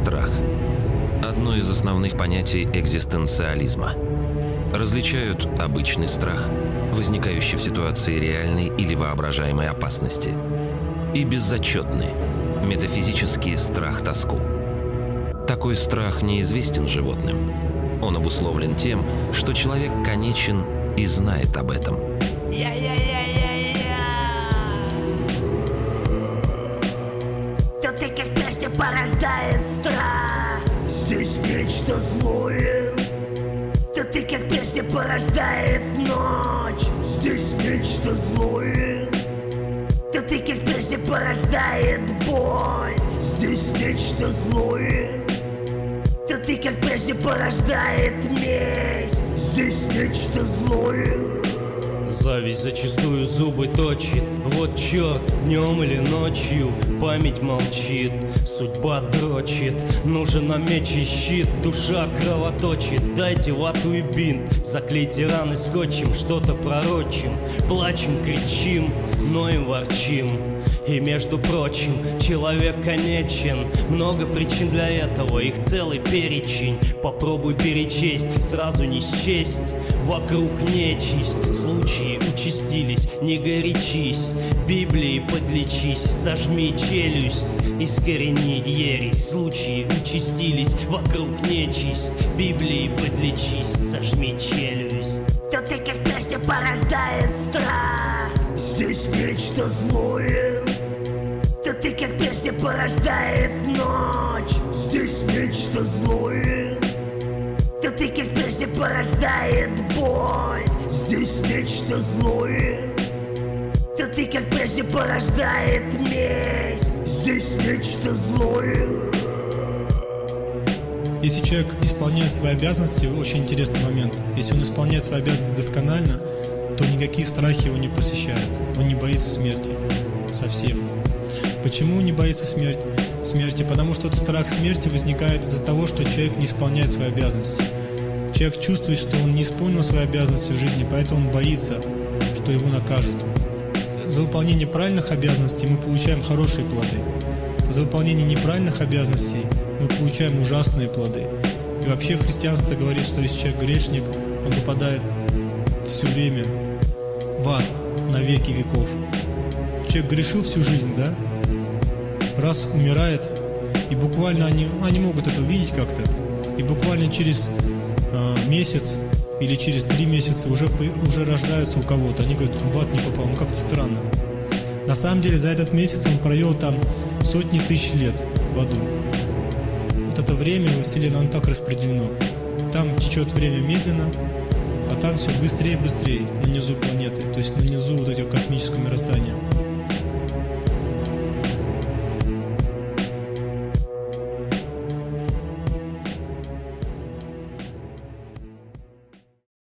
Страх – одно из основных понятий экзистенциализма. Различают обычный страх, возникающий в ситуации реальной или воображаемой опасности, и беззачетный, метафизический страх-тоску. Такой страх неизвестен животным. Он обусловлен тем, что человек конечен и знает об этом. То ты как прежде порождает страх. Здесь нечто злое. То ты как прежде порождает ночь. Здесь нечто злое. То ты как прежде порождает боль. Здесь нечто злое. То ты как прежде порождает месть. Здесь нечто злое. Зависть зачастую зубы точит. Вот черт, днем или ночью память молчит, судьба дрочит. Нужен нам меч и щит, душа кровоточит. Дайте вату и бинт, заклейте раны скотчем, что-то пророчим. Плачем, кричим, ноем, ворчим. И между прочим, человек конечен. Много причин для этого, их целый перечень. Попробуй перечесть, сразу не счесть. Вокруг нечисть, случаи участились. Не горячись, Библии подлечись. Сожми челюсть, искорени ересь. Случаи участились, вокруг нечисть. Библии подлечись, сожми челюсть. То ты как прежде порождает страх. Здесь нечто злое. То ты как прежде порождает ночь. Здесь нечто злое. То ты как прежде порождает боль. Здесь нечто злое. То ты как прежде порождает месть. Здесь нечто злое. Если человек исполняет свои обязанности, очень интересный момент. Если он исполняет свои обязанности досконально, то никакие страхи его не посещают. Он не боится смерти. Совсем. Почему он не боится смерти? Потому что этот страх смерти возникает из-за того, что человек не исполняет свои обязанности. Человек чувствует, что он не исполнил свои обязанности в жизни, поэтому он боится, что его накажут. За выполнение правильных обязанностей мы получаем хорошие плоды. За выполнение неправильных обязанностей мы получаем ужасные плоды. И вообще христианство говорит, что если человек грешник, он попадает все время в ад на веки веков. Человек грешил всю жизнь, да? Раз умирает, и буквально они могут это увидеть как-то, и буквально через месяц или через 3 месяца уже рождаются у кого-то. Они говорят, в ад не попал, ну как-то странно. На самом деле за этот месяц он провел там сотни тысяч лет в аду. Вот это время во Вселенной, оно так распределено. Там течет время медленно, а там все быстрее и быстрее, внизу планеты, то есть внизу вот этого космического мироздания.